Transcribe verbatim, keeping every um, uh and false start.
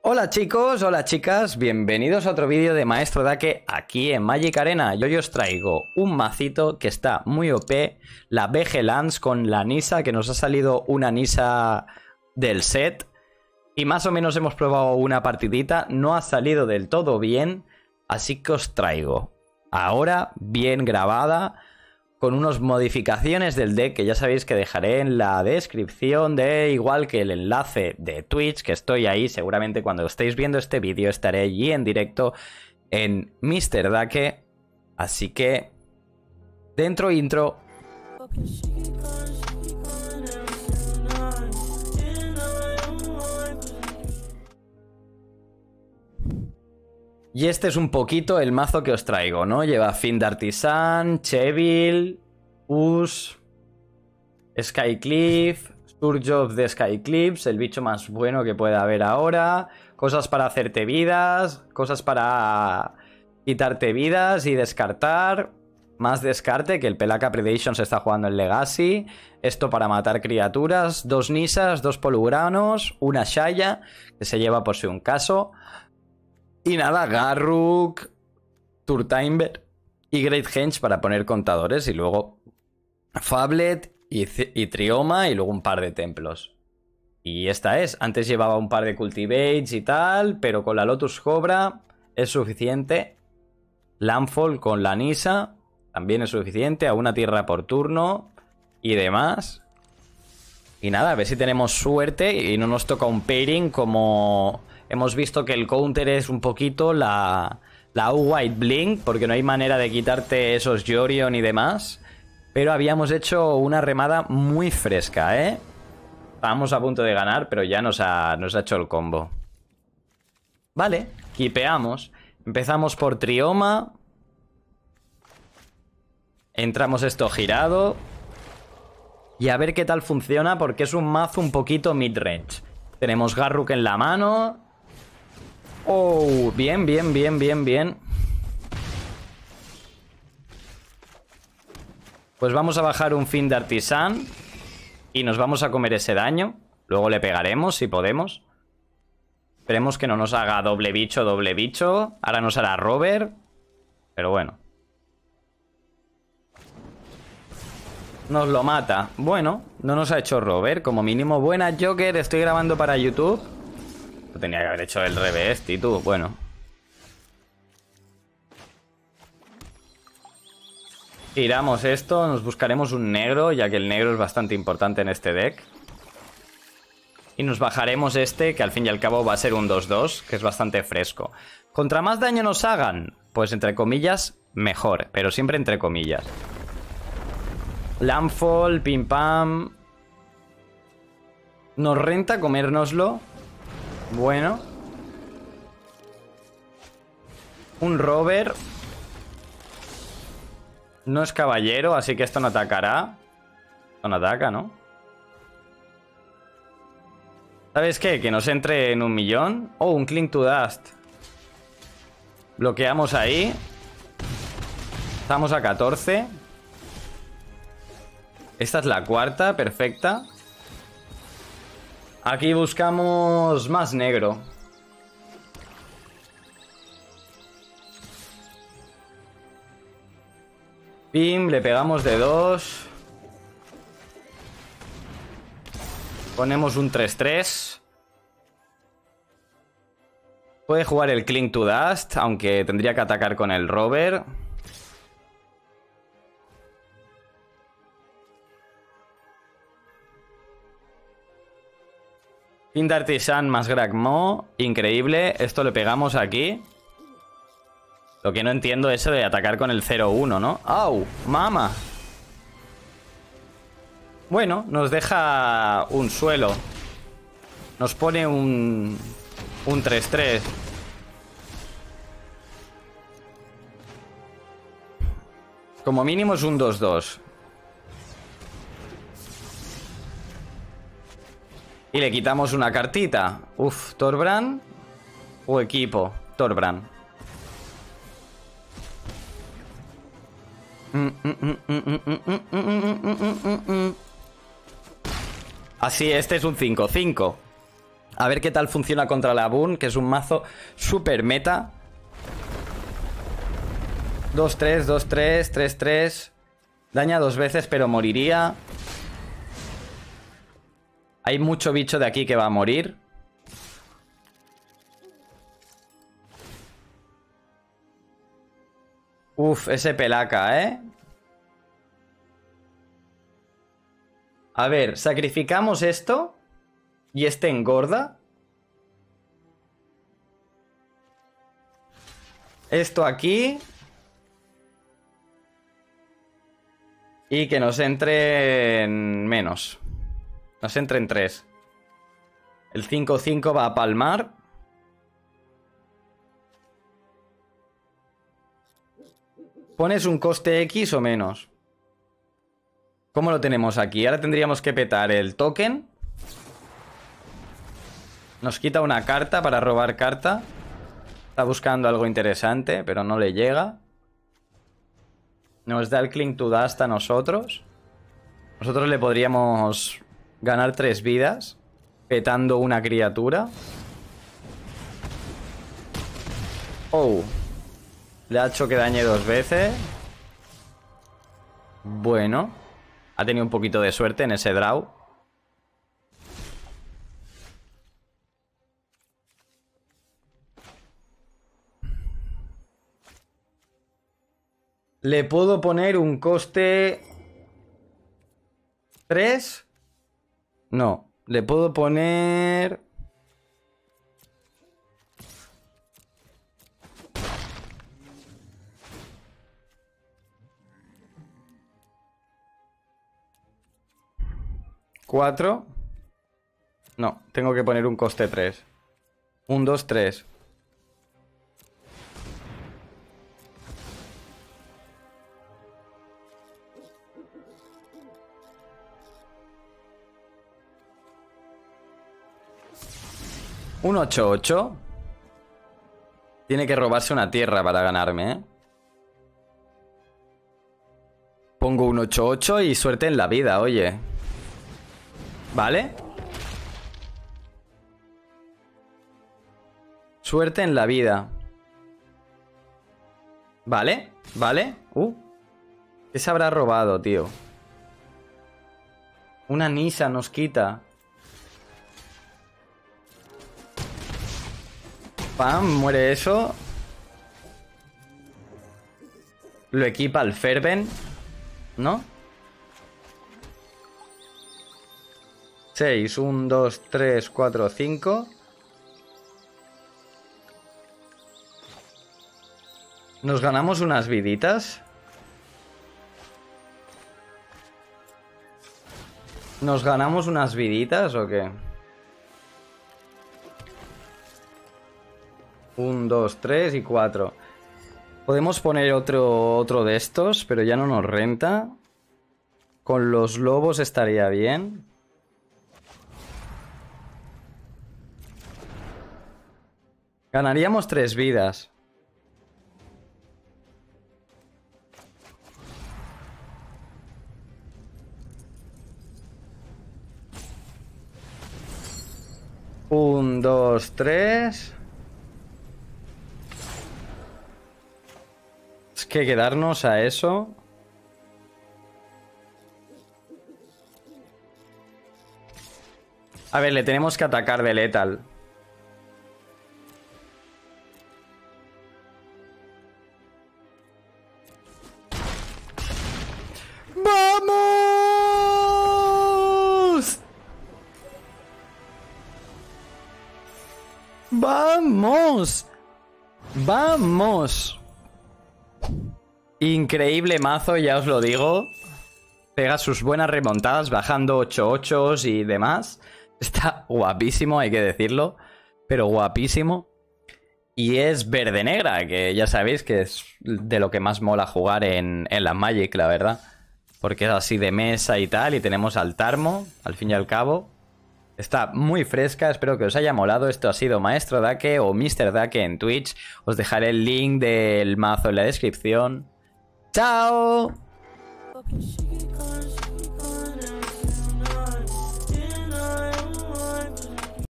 Hola chicos, hola chicas, bienvenidos a otro vídeo de Maestro Dake aquí en Magic Arena. Yo, yo os traigo un macito que está muy O P, la B G Lance con la Nisa, que nos ha salido una Nisa del set. Y más o menos hemos probado una partidita, no ha salido del todo bien, así que os traigo ahora bien grabada, con unas modificaciones del deck que ya sabéis que dejaré en la descripción, de igual que el enlace de Twitch, que estoy ahí. Seguramente cuando estéis viendo este vídeo estaré allí en directo en míster Dake. Así que, dentro intro. Y este es un poquito el mazo que os traigo, ¿no? Lleva Fiend de Artisan, Chevil, Us, Skycliff, Surge of the Skycliffs, el bicho más bueno que puede haber ahora, cosas para hacerte vidas, cosas para quitarte vidas y descartar, más descarte, que el Pelaka Predation se está jugando en Legacy, esto para matar criaturas, dos Nisas, dos Polugranos, una Shaya, que se lleva por si un caso. Y nada, Garruk, Turtimber y Great Henge para poner contadores. Y luego Fablet y, y Trioma y luego un par de templos. Y esta es. Antes llevaba un par de Cultivates y tal, pero con la Lotus Cobra es suficiente. Landfall con la Nisa también es suficiente. A una tierra por turno y demás. Y nada, a ver si tenemos suerte y no nos toca un pairing como... Hemos visto que el counter es un poquito la, la White Blink, porque no hay manera de quitarte esos Yorion y demás. Pero habíamos hecho una remada muy fresca, ¿eh? Estábamos a punto de ganar, pero ya nos ha, nos ha hecho el combo. Vale, kipeamos. Empezamos por Trioma. Entramos esto girado. Y a ver qué tal funciona, porque es un mazo un poquito mid-range. Tenemos Garruk en la mano. Oh, bien, bien, bien, bien, bien. Pues vamos a bajar un Fiend de Artisan y nos vamos a comer ese daño. Luego le pegaremos si podemos. Esperemos que no nos haga doble bicho, doble bicho. Ahora nos hará Rover. Pero bueno. Nos lo mata. Bueno, no nos ha hecho Rover. Como mínimo, buena Joker. Estoy grabando para YouTube. Lo tenía que haber hecho el revés, Titu. Bueno. Tiramos esto. Nos buscaremos un negro, ya que el negro es bastante importante en este deck. Y nos bajaremos este, que al fin y al cabo va a ser un dos dos, que es bastante fresco. Contra más daño nos hagan, pues entre comillas, mejor. Pero siempre entre comillas. Landfall, pim pam. Nos renta comérnoslo. Bueno. Un Rover. No es caballero, así que esto no atacará. Esto no ataca, ¿no? ¿Sabes qué? Que nos entre en un millón. Oh, un Cling to Dust. Bloqueamos ahí. Estamos a catorce. Esta es la cuarta, perfecta. Aquí buscamos más negro. Pim, le pegamos de dos. Ponemos un tres tres. Puede jugar el Cling to Dust, aunque tendría que atacar con el Rover. Fiend de Artisan más Gragmo. Increíble. Esto le pegamos aquí. Lo que no entiendo es eso de atacar con el cero uno, ¿no? ¡Au! ¡Mama! Bueno, nos deja un suelo. Nos pone un... Un tres tres. Como mínimo es un dos dos. Y le quitamos una cartita. Uf, Thorbrand o equipo. Thorbrand. Así, este es un cinco cinco. A ver qué tal funciona contra la Boon, que es un mazo super meta. dos tres, dos tres, tres tres. Daña dos veces, pero moriría. Hay mucho bicho de aquí que va a morir. Uf, ese pelaca, ¿eh? A ver, sacrificamos esto. Y este engorda. Esto aquí. Y que nos entre en menos. Nos entre en tres. El cinco cinco va a palmar. ¿Pones un coste X o menos? ¿Cómo lo tenemos aquí? Ahora tendríamos que petar el token. Nos quita una carta para robar carta. Está buscando algo interesante, pero no le llega. Nos da el Cling to Dust a nosotros. Nosotros le podríamos ganar tres vidas petando una criatura. Oh. Le ha hecho que dañe dos veces. Bueno. Ha tenido un poquito de suerte en ese draw. Le puedo poner un coste... ¿tres? No. Le puedo poner... ¿cuatro? No, tengo que poner un coste tres. Un, dos, tres. Un ocho ocho. Tiene que robarse una tierra para ganarme, ¿eh? Pongo un ocho ocho y suerte en la vida, oye. ¿Vale? Suerte en la vida. ¿Vale? ¿Vale? Uh. ¿Qué se habrá robado, tío? Una Nisa nos quita. Pam, muere eso. Lo equipa el Fervent, ¿no? seis, uno, dos, tres, cuatro, cinco. ¿Nos ganamos unas viditas? ¿Nos ganamos unas viditas o qué? uno, dos, tres y cuatro. Podemos poner otro, otro de estos, pero ya no nos renta. Con los lobos estaría bien. Ganaríamos tres vidas. Un, dos, tres. Es que quedarnos a eso. A ver, le tenemos que atacar de Lethal. ¡Vamos! ¡Vamos! ¡Vamos! Increíble mazo, ya os lo digo. Pega sus buenas remontadas, bajando ocho ocho y demás. Está guapísimo, hay que decirlo. Pero guapísimo. Y es verde-negra, que ya sabéis que es de lo que más mola jugar en, en la Magic, la verdad. Porque es así de mesa y tal. Y tenemos al Tarmo, al fin y al cabo. Está muy fresca, espero que os haya molado. Esto ha sido Maestro Dake o míster Dake en Twitch. Os dejaré el link del mazo en la descripción. ¡Chao!